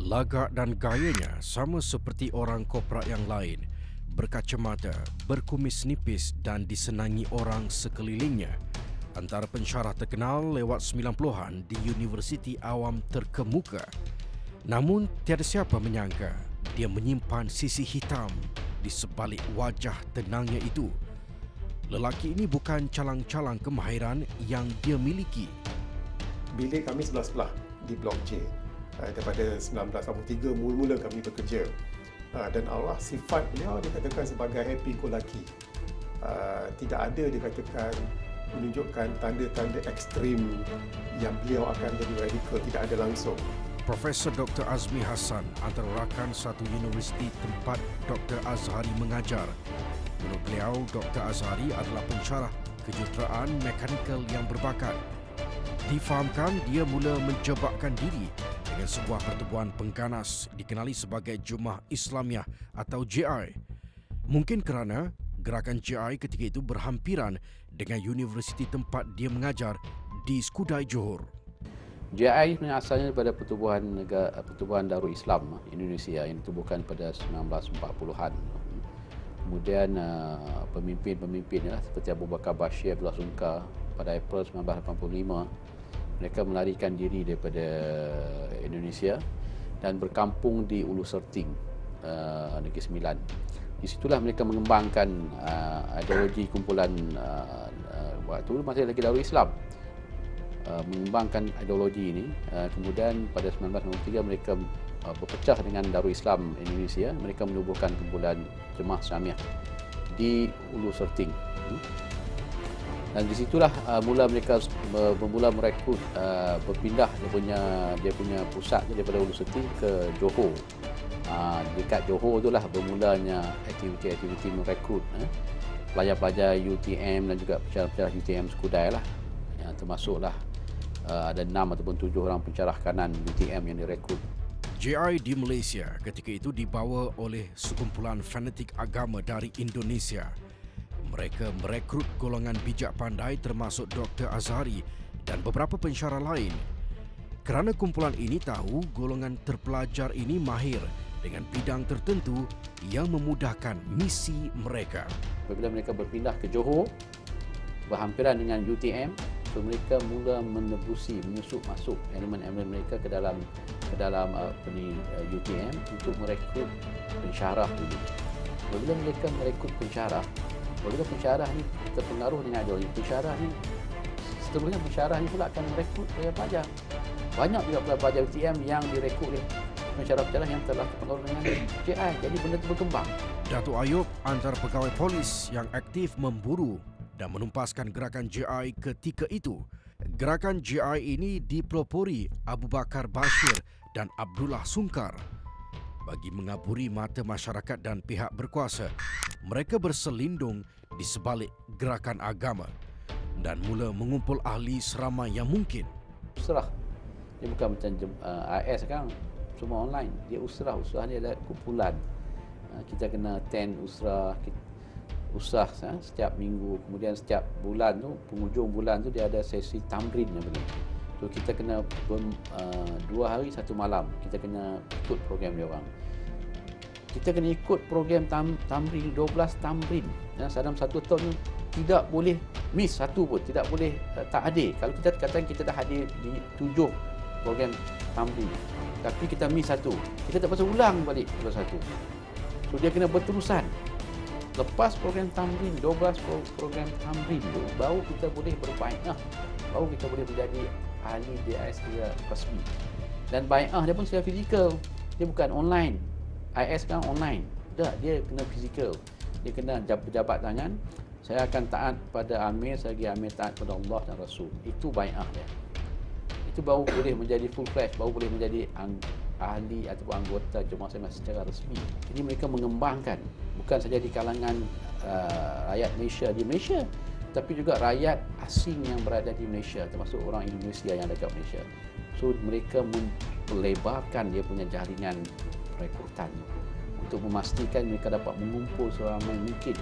Lagak dan gayanya sama seperti orang koprak yang lain, berkacamata, berkumis nipis dan disenangi orang sekelilingnya. Antara pensyarah terkenal lewat 90-an di universiti awam terkemuka. Namun, tiada siapa menyangka dia menyimpan sisi hitam di sebalik wajah tenangnya itu. Lelaki ini bukan calang-calang kemahiran yang dia miliki. Bilik kami sebelah-sebelah di Blok J. Daripada 1983 mula-mula kami bekerja. Dan Allah sifat beliau dikatakan sebagai happy-go-lucky. Tidak ada dikatakan menunjukkan tanda-tanda ekstrim yang beliau akan jadi radikal, tidak ada langsung. Profesor Dr. Azmi Hassan antara rakan satu universiti tempat Dr. Azhari mengajar. Menurut beliau, Dr. Azhari adalah pensyarah kejuruteraan mekanikal yang berbakat. Difahamkan dia mula menjebakkan diri dengan sebuah pertubuhan pengganas dikenali sebagai Jemaah Islamiah atau JI. Mungkin kerana gerakan JI ketika itu berhampiran dengan universiti tempat dia mengajar di Skudai, Johor. JI sebenarnya asalnya daripada pertubuhan Darul Islam Indonesia yang ditubuhkan pada 1940-an. Kemudian pemimpin-pemimpin seperti Abu Bakar Bashir, Abdullah Sungkar pada April 1985 mereka melarikan diri daripada Indonesia dan berkampung di Ulu Serting, Negeri Sembilan. Di situlah mereka mengembangkan ideologi kumpulan waktu itu masih lagi Darul Islam, mengembangkan ideologi ini. Kemudian pada 1993 mereka berpecah dengan Darul Islam Indonesia. Mereka menubuhkan kumpulan Jemaah Islamiah di Ulu Serting. Dan di situlah mula mereka bermula merekrut, berpindah dia punya pusat daripada Ulu Serting ke Johor. Dekat Johor itulah bermulanya aktiviti-aktiviti merekrut pelajar-pelajar UTM dan juga pensyarah-pensyarah UTM Skudai lah. Termasuklah ada 6 ataupun 7 orang pensyarah kanan UTM yang direkrut. JI di Malaysia ketika itu dibawa oleh sekumpulan fanatik agama dari Indonesia. Mereka merekrut golongan bijak pandai termasuk Dr. Azhari dan beberapa pensyarah lain. Kerana kumpulan ini tahu golongan terpelajar ini mahir dengan bidang tertentu yang memudahkan misi mereka. Apabila mereka berpindah ke Johor, berhampiran dengan UTM, so mereka mula menyusup masuk elemen-elemen mereka ke dalam UTM untuk merekrut pensyarah dulu. Apabila mereka merekrut pensyarah, apabila pensyarah ni terpengaruh dengan ideologi pensyarah ni, seterusnya pensyarah ni pula akan merekrut pelajar-pelajar. Banyak juga pelajar UTM yang direkrut oleh pensyarah-pensyarah yang telah terpengaruh dengan JI. Jadi benda itu berkembang. Datuk Ayub antara pegawai polis yang aktif memburu dan menumpaskan gerakan JI ketika itu. Gerakan JI ini dipelopori Abu Bakar Bashir dan Abdullah Sungkar. Bagi mengaburi mata masyarakat dan pihak berkuasa, mereka berselindung di sebalik gerakan agama dan mula mengumpul ahli seramai yang mungkin. Usrah, dia bukan macam AS sekarang, semua online. Dia usrah ni adalah kumpulan. Kita kena attend usrah setiap minggu. Kemudian setiap bulan tu, penghujung bulan tu dia ada sesi tamrin yang begini. So kita kena 2 hari 1 malam kita kena ikut program dia orang. Kita kena ikut program tamrin 12 tamrin. Dalam 1 tahun tu tidak boleh miss satu pun, tidak boleh tak hadir. Kalau kita katakan kita dah hadir di 7 program tamrin, tapi kita miss satu, kita tak pasal ulang balik lepas satu. So dia kena berterusan. Lepas program tamrin, 12 program tamrin tu, baru kita boleh berbai'ah, baru kita boleh menjadi ahli DIS secara rasmi. Dan bai'ah dia pun secara fizikal, dia bukan online. IS kan online, dia kena fizikal. Dia kena berjabat tangan, saya akan taat pada Amir selagi Amir taat pada Allah dan Rasul. Itu bai'ah dia. Itu baru boleh menjadi full fledged, baru boleh menjadi ahli ataupun anggota Jemaah Islamiyah secara rasmi. Jadi mereka mengembangkan bukan saja di kalangan rakyat Malaysia di Malaysia, tapi juga rakyat asing yang berada di Malaysia, termasuk orang Indonesia yang ada kat Malaysia. So mereka melebarkan dia punya jaringan rekrutan untuk memastikan mereka dapat mengumpul seramai mungkin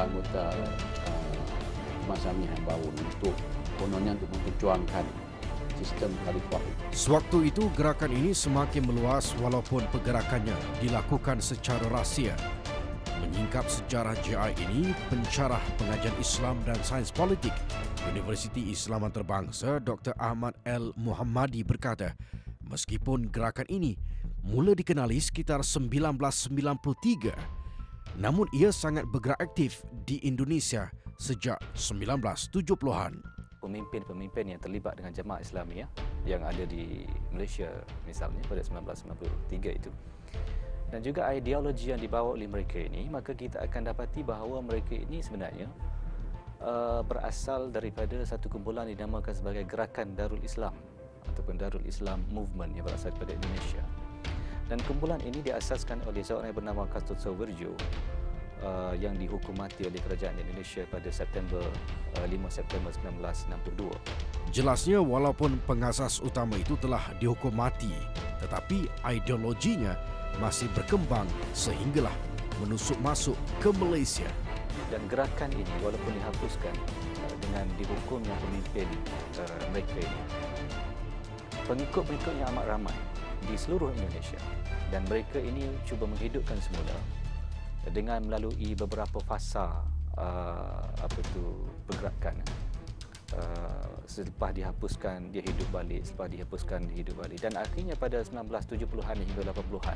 anggota Jemaah Islamiyah yang baru untuk kononnya untuk memperjuangkan sistem khalifah itu. Sewaktu itu, gerakan ini semakin meluas walaupun pergerakannya dilakukan secara rahsia. Menyingkap sejarah JI ini, pensyarah pengajian Islam dan Sains Politik Universiti Islam Antarabangsa Dr. Ahmad L. Muhammadi berkata, meskipun gerakan ini mula dikenali sekitar 1993, namun ia sangat bergerak aktif di Indonesia sejak 1970-an. Pemimpin-pemimpin yang terlibat dengan Jemaah Islamiyah yang ada di Malaysia misalnya pada 1993 itu, dan juga ideologi yang dibawa oleh mereka ini, maka kita akan dapati bahawa mereka ini sebenarnya berasal daripada satu kumpulan yang dinamakan sebagai Gerakan Darul Islam ataupun Darul Islam Movement yang berasal daripada Indonesia. Dan kumpulan ini diasaskan oleh seorang yang bernama Kasut Sowerjo yang dihukum mati oleh kerajaan Indonesia pada 5 September 1962. Jelasnya, walaupun pengasas utama itu telah dihukum mati, tetapi ideologinya masih berkembang sehinggalah menusuk masuk ke Malaysia. Dan gerakan ini walaupun dihapuskan dengan dihukumnya pemimpin mereka ini, pengikut-pengikutnya amat ramai di seluruh Indonesia, dan mereka ini cuba menghidupkan semula dengan melalui beberapa fasa pergerakan. Selepas dihapuskan dia hidup balik, selepas dihapuskan dia hidup balik, dan akhirnya pada 1970-an hingga 80-an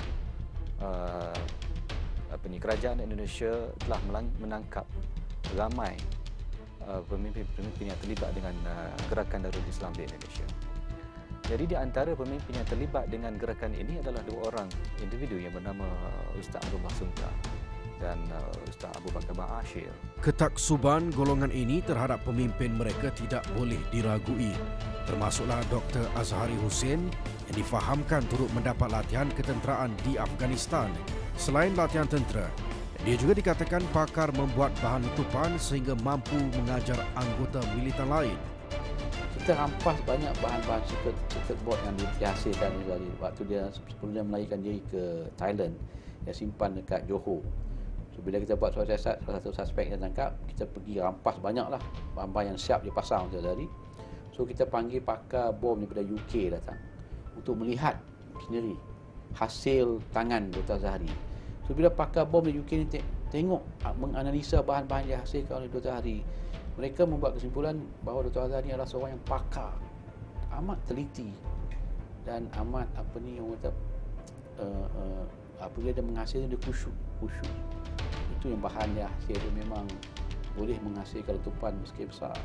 kerajaan Indonesia telah menangkap ramai pemimpin-pemimpin yang terlibat dengan gerakan Darul Islam di Indonesia. Jadi di antara pemimpin yang terlibat dengan gerakan ini adalah dua orang individu yang bernama Ustaz Abdullah Sungkar dan Ustaz Abu Bakar Ba'asyir. Ketaksuban golongan ini terhadap pemimpin mereka tidak boleh diragui, termasuklah Dr. Azhari Hussein yang difahamkan turut mendapat latihan ketenteraan di Afghanistan. Selain latihan tentera, dia juga dikatakan pakar membuat bahan letupan sehingga mampu mengajar anggota militan lain. Kita rampas banyak bahan-bahan circuit board yang dihasilkan dari waktu dia sebelum dia melarikan diri ke Thailand, dia simpan dekat Johor. So bila kita buat soal siasat, salah satu suspek yang tangkap, kita pergi rampas banyaklah bahan-bahan yang siap dipasang untuk dari. So kita panggil pakar bom daripada UK datang untuk melihat sendiri hasil tangan Dr. Azhari. So bila pakar bom di UK ni tengok, menganalisa bahan-bahan yang dihasilkan oleh Dr. Azhari, mereka membuat kesimpulan bahawa Dr. Azhari adalah seorang yang pakar, amat teliti dan amat orang kata apabila dia menghasilkan dia khusyuk. Itu yang bahan dia hasil, dia memang boleh menghasilkan letupan meski besar.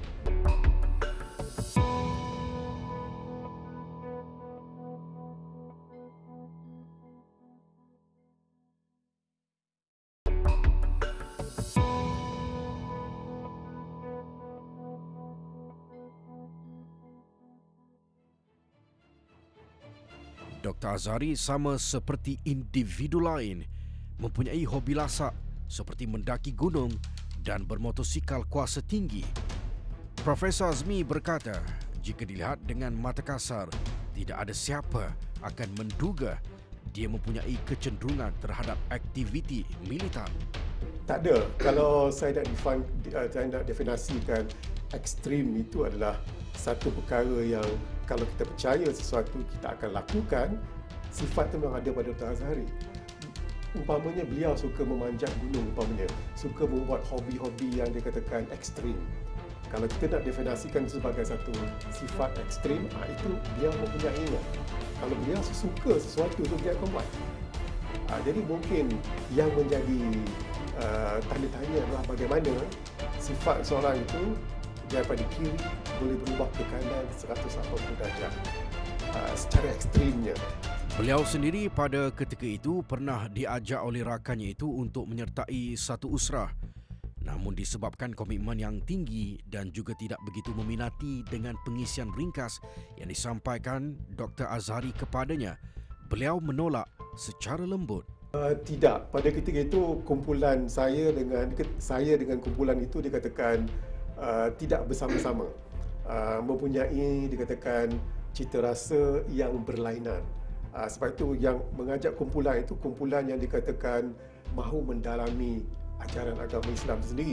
Dr. Azhari sama seperti individu lain mempunyai hobi lasak seperti mendaki gunung dan bermotosikal kuasa tinggi. Profesor Azmi berkata, jika dilihat dengan mata kasar, tidak ada siapa akan menduga dia mempunyai kecenderungan terhadap aktiviti militan. Tak ada. Kalau saya nak definisikan ekstrim itu adalah satu perkara yang kalau kita percaya sesuatu kita akan lakukan, sifat itu memang ada pada Dr. Azhari. Umpamanya beliau suka memanjat gunung, umpamanya suka membuat hobi-hobi yang dikatakan ekstrim. Kalau kita nak definisikan sebagai satu sifat ekstrim, itu dia mempunyainya. Kalau beliau suka sesuatu itu dia akan buat. Jadi mungkin yang menjadi tanda tanya adalah bagaimana sifat seorang itu daripada kiri boleh berubah ke kanan 180 darjah secara ekstrimnya. Beliau sendiri pada ketika itu pernah diajak oleh rakannya itu untuk menyertai satu usrah. Namun disebabkan komitmen yang tinggi dan juga tidak begitu meminati dengan pengisian ringkas yang disampaikan Dr. Azhari kepadanya, beliau menolak secara lembut. Tidak, pada ketika itu kumpulan saya dengan kumpulan itu dikatakan tidak bersama-sama, mempunyai dikatakan cita rasa yang berlainan. Sebab itu yang mengajak kumpulan itu kumpulan yang dikatakan mahu mendalami ajaran agama Islam sendiri.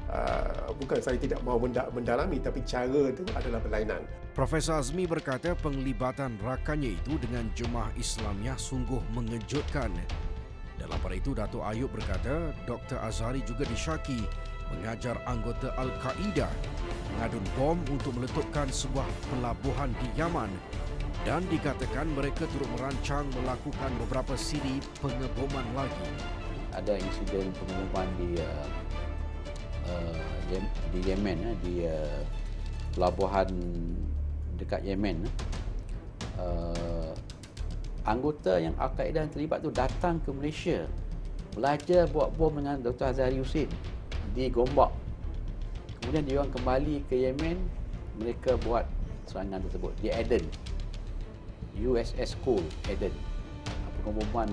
Bukan saya tidak mahu mendalami, tapi cara itu adalah berlainan. Profesor Azmi berkata penglibatan rakannya itu dengan Jemaah Islamiah sungguh mengejutkan. Dalam pada itu, Datuk Ayub berkata Dr. Azhari juga disyaki mengajar anggota Al-Qaeda mengadun bom untuk meletupkan sebuah pelabuhan di Yaman, dan dikatakan mereka turut merancang melakukan beberapa siri pengeboman lagi. Ada insiden pengeboman di Yemen, di pelabuhan dekat Yemen. Anggota yang Al-Qaeda yang terlibat tu datang ke Malaysia, belajar buat bom dengan Dr. Azhari Hussein di Gombak. Kemudian dia orang kembali ke Yemen, mereka buat serangan tersebut di Aden, USS Cole Aden. Pengeboman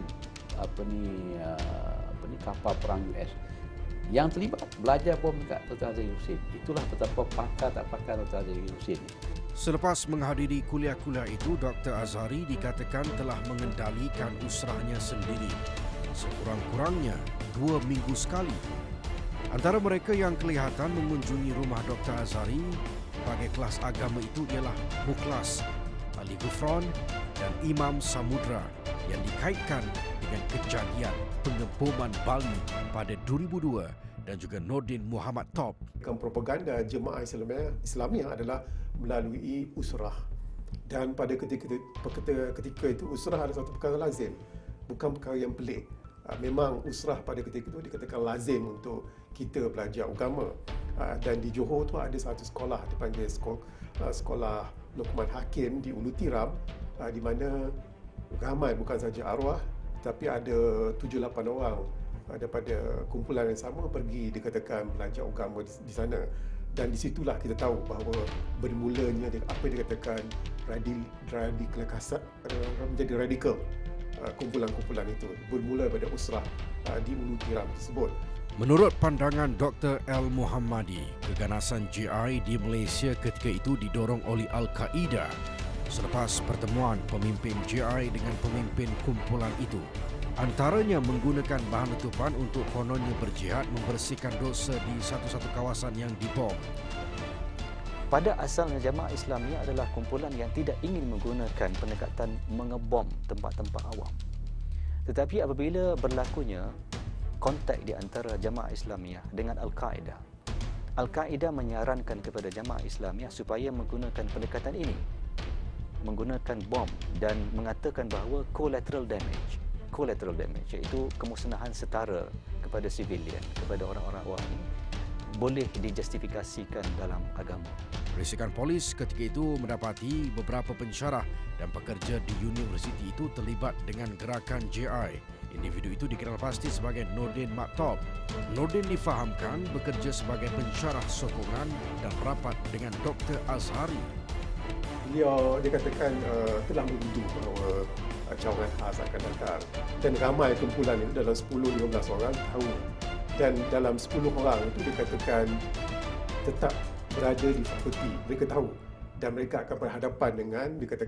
kapal perang US. Yang terlibat belajar bom dekat Dr. Azhari Hussein. Itulah betapa pakar tak pakar Dr. Azhari Hussein. Selepas menghadiri kuliah-kuliah itu, Dr. Azhari dikatakan telah mengendalikan usrahnya sendiri sekurang-kurangnya 2 minggu sekali. Antara mereka yang kelihatan mengunjungi rumah Dr. Azhari bagi kelas agama itu ialah Mukhlas, Ali Gufron dan Imam Samudra yang dikaitkan dengan kejadian pengeboman Bali pada 2002 dan juga Nordin Muhammad Top. Propaganda Jemaah Islamiah adalah melalui usrah, dan pada ketika itu usrah adalah satu perkara lazim, bukan perkara yang pelik. Memang usrah pada ketika itu dikatakan lazim untuk kita belajar agama, dan di Johor tu ada satu sekolah dipanggil sekolah Luqman Hakim di Ulu Tiram, di mana ramai bukan saja arwah tapi ada 7-8 orang daripada kumpulan yang sama pergi dikatakan belajar agama di sana. Dan di situlah kita tahu bahawa bermulanya apa yang dikatakan menjadi radikal kumpulan-kumpulan itu bermula pada usrah di Ulu Tiram tersebut. Menurut pandangan Dr. L. Muhammadi, keganasan GI di Malaysia ketika itu didorong oleh Al-Qaeda selepas pertemuan pemimpin GI dengan pemimpin kumpulan itu. Antaranya menggunakan bahan letupan untuk kononnya berjihad membersihkan dosa di satu-satu kawasan yang dibom. Pada asalnya Jemaah Islamiah adalah kumpulan yang tidak ingin menggunakan pendekatan mengebom tempat-tempat awam. Tetapi apabila berlakunya kontak di antara Jemaah Islamiah dengan Al-Qaeda, Al-Qaeda menyarankan kepada Jemaah Islamiah supaya menggunakan pendekatan ini, menggunakan bom, dan mengatakan bahawa collateral damage, iaitu kemusnahan setara kepada civilian, kepada orang-orang awam ini, boleh dijustifikasikan dalam agama. Risikan polis ketika itu mendapati beberapa pensyarah dan pekerja di universiti itu terlibat dengan gerakan JI. Individu itu dikenal pasti sebagai Nordin Maktop. Nordin difahamkan bekerja sebagai pensyarah sokongan dan rapat dengan Dr. Azhari. Beliau dikatakan telah menuduh bahawa cawangan khas akan datang, dan ramai kumpulan itu dalam 10-15 orang tahu, dan dalam 10 orang itu dikatakan tetap berada di fakulti, mereka tahu, dan mereka akan berhadapan dengan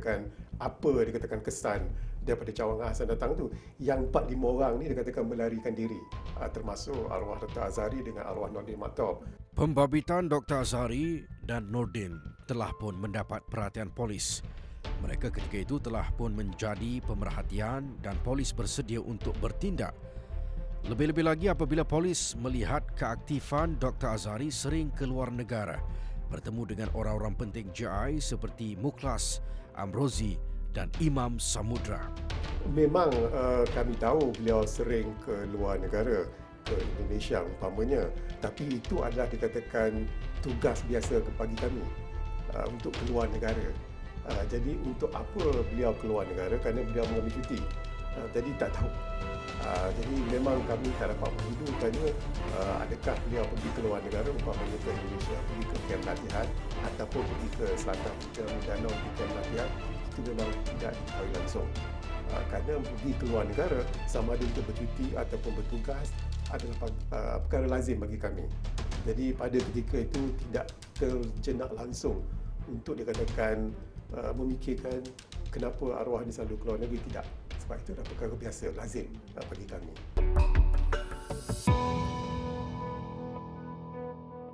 dikatakan kesan daripada cawangan khas yang datang tu. Yang 4-5 orang ni dikatakan melarikan diri, termasuk arwah Dr. Azhari dengan arwah Nordin Maktop. Pembabitan Dr. Azhari dan Nordin telah pun mendapat perhatian polis. Mereka ketika itu telah pun menjadi pemerhatian dan polis bersedia untuk bertindak. Lebih-lebih lagi apabila polis melihat keaktifan Dr. Azhari sering ke luar negara, bertemu dengan orang-orang penting JI seperti Mukhlas, Amrozi dan Imam Samudra. Memang kami tahu beliau sering ke luar negara, ke Indonesia umpamanya, tapi itu adalah dikatakan tugas biasa bagi kami untuk keluar negara. Jadi untuk apa beliau keluar negara? Kerana beliau mengambil cuti. Jadi tak tahu. Jadi memang kami tak dapat mendudukannya adakah beliau pergi ke luar negara, umpamanya ke Indonesia, pergi ke kamp latihan ataupun pergi ke selatan ke Mindanao ke kamp latihan. Itu memang tidak diketahui langsung. Kerana pergi ke luar negara sama ada untuk bercuti ataupun bertugas adalah perkara lazim bagi kami. Jadi pada ketika itu tidak terjenak langsung untuk dikatakan memikirkan kenapa arwah ni selalu keluar negeri, tidak. Sebab itu adalah perkara biasa, lazim bagi kami.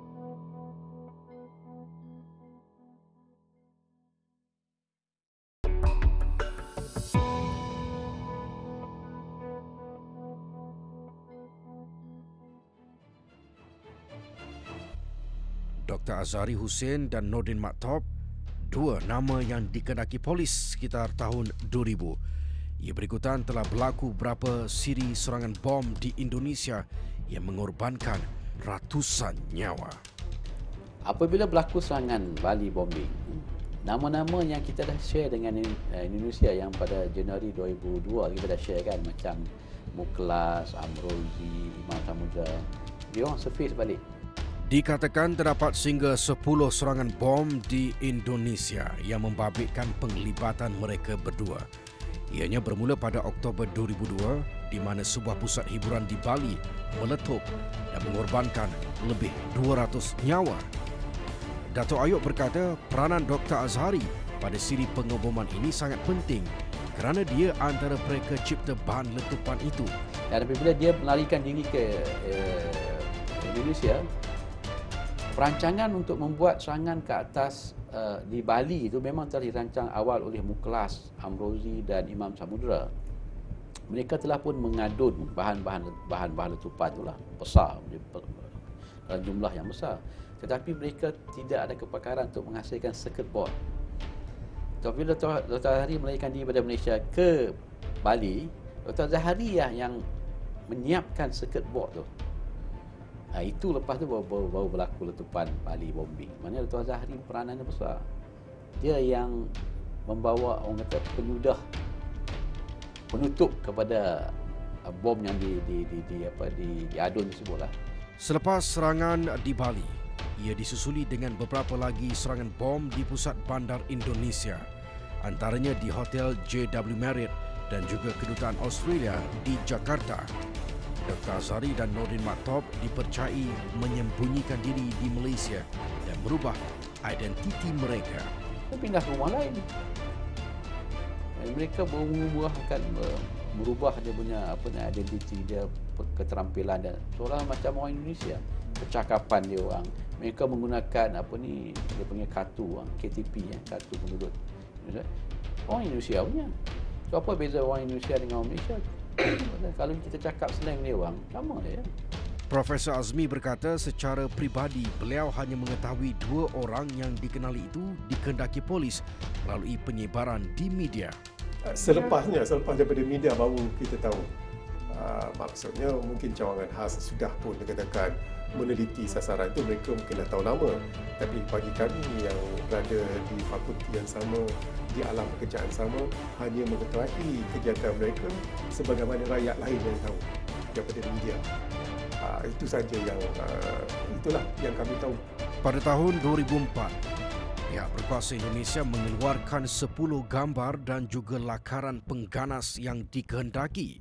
Dr. Azhari Hussein dan Nordin Maktop, dua nama yang dikendaki polis sekitar tahun 2000. Ia berikutan telah berlaku beberapa siri serangan bom di Indonesia yang mengorbankan ratusan nyawa. Apabila berlaku serangan Bali bombing, nama-nama yang kita dah share dengan Indonesia yang pada Januari 2002 kita dah share kan, macam Mukhlas, Amrozi, Imam Samudra, dia orang surface balik. Dikatakan terdapat sehingga 10 serangan bom di Indonesia yang membabitkan penglibatan mereka berdua. Ianya bermula pada Oktober 2002 di mana sebuah pusat hiburan di Bali meletup dan mengorbankan lebih 200 nyawa. Dato' Ayub berkata peranan Dr. Azhari pada siri pengeboman ini sangat penting kerana dia antara mereka cipta bahan letupan itu. Dan apabila dia melarikan diri ke Indonesia, perancangan untuk membuat serangan ke atas di Bali itu memang telah dirancang awal oleh Mukhlas, Amrozi dan Imam Samudra. Mereka telah pun mengadun bahan-bahan letupan itulah besar dalam jumlah yang besar. Tetapi mereka tidak ada kepakaran untuk menghasilkan circuit board. Apabila Dr. Azhari melarikan diri pada Malaysia ke Bali, Dr. Azhari yang menyiapkan circuit board tu. Itu lepas tu baru berlaku letupan Bali bombing. Maknanya Dr. Azhari peranannya besar. Dia yang membawa orang kata penutup kepada bom yang diadun tersebutlah. Selepas serangan di Bali, ia disusuli dengan beberapa lagi serangan bom di pusat bandar Indonesia, antaranya di Hotel JW Marriott dan juga Kedutaan Australia di Jakarta. Dr. Azhari dan Nordin Maktop dipercayai menyembunyikan diri di Malaysia dan merubah identiti mereka. Dia pindah ke rumah lain. Mereka merubah dia punya identiti dia, keterampilan dia. Seolah macam orang Indonesia. Percakapan dia orang. Mereka menggunakan dia punya kartu KTP, kartu penduduk. Orang Indonesia punya. So apa beza orang Indonesia dengan orang Malaysia? Kalau kita cakap slang dia orang, sama dia. Profesor Azmi berkata secara peribadi beliau hanya mengetahui dua orang yang dikenali itu dikehendaki polis melalui penyebaran di media. Selepas daripada media baru kita tahu. Maksudnya mungkin cawangan khas sudah pun dikatakan meneliti sasaran itu, mereka mungkin dah tahu nama. Tapi bagi kami yang berada di fakulti yang sama, di alam pekerjaan sama, hanya mengetahui kegiatan mereka sebagaimana rakyat lain yang tahu daripada media. Itu saja itulah yang kami tahu. Pada tahun 2004, pihak berkuasa Indonesia mengeluarkan 10 gambar dan juga lakaran pengganas yang dikehendaki.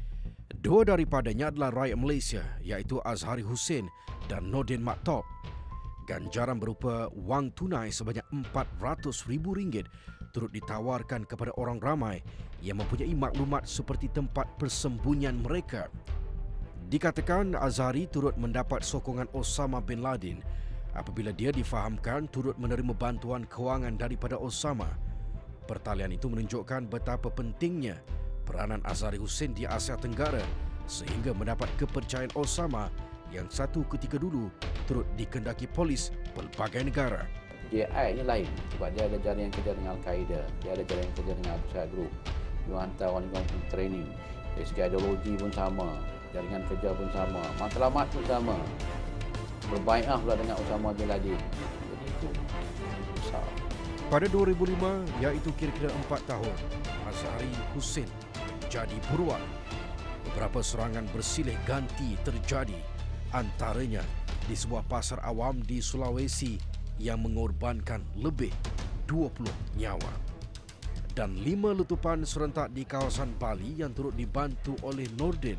Dua daripadanya adalah rakyat Malaysia, iaitu Azhari Hussein dan Nordin Maktop. Ganjaran berupa wang tunai sebanyak RM400,000 turut ditawarkan kepada orang ramai yang mempunyai maklumat seperti tempat persembunyian mereka. Dikatakan Azhari turut mendapat sokongan Osama bin Laden apabila dia difahamkan turut menerima bantuan kewangan daripada Osama. Pertalian itu menunjukkan betapa pentingnya peranan Azhari Hussein di Asia Tenggara sehingga mendapat kepercayaan Osama yang satu ketika dulu turut dikehendaki polis pelbagai negara. JI ni lain sebab dia ada jaringan kerja dengan Al-Qaeda, dia ada jaringan kerja dengan Abu Sayyaf Group. Dia hantar orang untuk training. Dari segi ideologi pun sama, jaringan kerja pun sama, matlamat pun sama. Berbai'ah pula dengan Osama bin Laden. Jadi itu besar. Pada 2005, iaitu kira-kira 4 tahun, Azhari Hussein jadi buruan. Beberapa serangan bersilih ganti terjadi, antaranya di sebuah pasar awam di Sulawesi yang mengorbankan lebih 20 nyawa. Dan 5 letupan serentak di kawasan Bali yang turut dibantu oleh Nordin.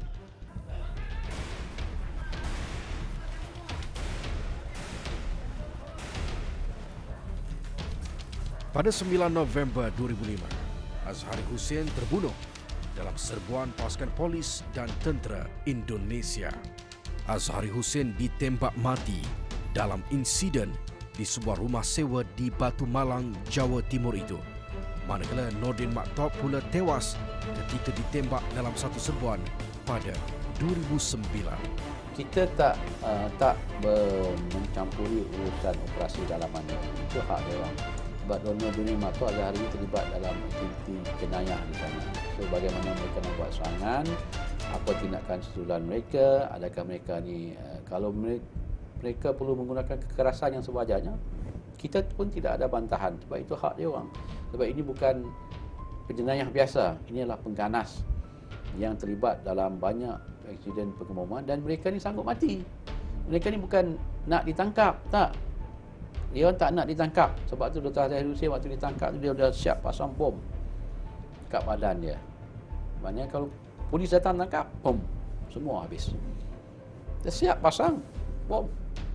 Pada 9 November 2005, Azhari Hussein terbunuh dalam serbuan pasukan polis dan tentera Indonesia. Azhari Hussein ditembak mati dalam insiden di sebuah rumah sewa di Batu Malang, Jawa Timur itu. Manakala Nordin Maktop pula tewas ketika ditembak dalam satu serbuan pada 2009. kita tak mencampuri urusan operasi dalaman dia. Itu hak dia orang. Sebab Donor Dunia Mata Azhari terlibat dalam aktiviti jenayah di sana. So bagaimana mereka nak buat serangan, apa tindakan susulan mereka, adakah mereka ni kalau mereka perlu menggunakan kekerasan yang sewajarnya, kita pun tidak ada bantahan sebab itu hak dia orang. Sebab ini bukan penjenayah biasa, ini adalah pengganas yang terlibat dalam banyak insiden pengeboman dan mereka ni sanggup mati. Mereka ni bukan nak ditangkap, tak. Dia orang tak nak ditangkap. Sebab tu Dr. Azhari Hussein waktu ditangkap tu dia dah siap pasang bom kat badan dia. Maknanya kalau polis datang tangkap, bom, semua habis. Dia siap pasang bom.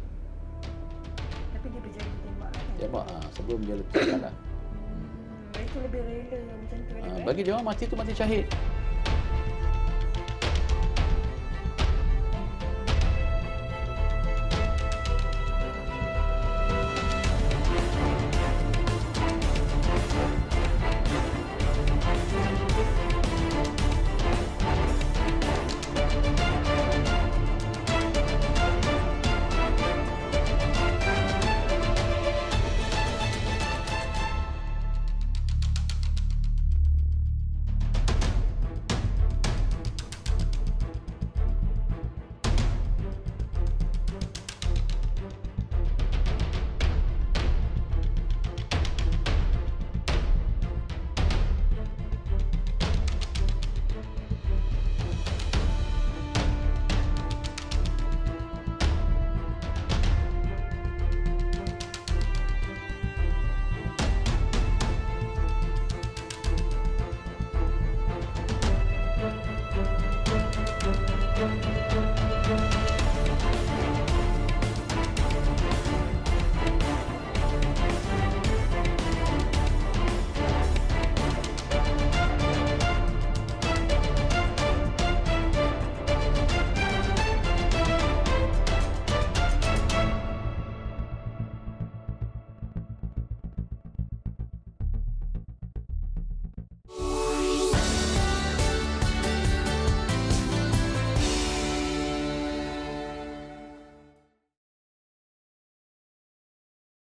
Tapi dia berjaya ditembak lah kan? Tembak sebelum dia lepaskan lah. Mereka lebih rela macam tu. Bagi dia orang mati tu mati syahid.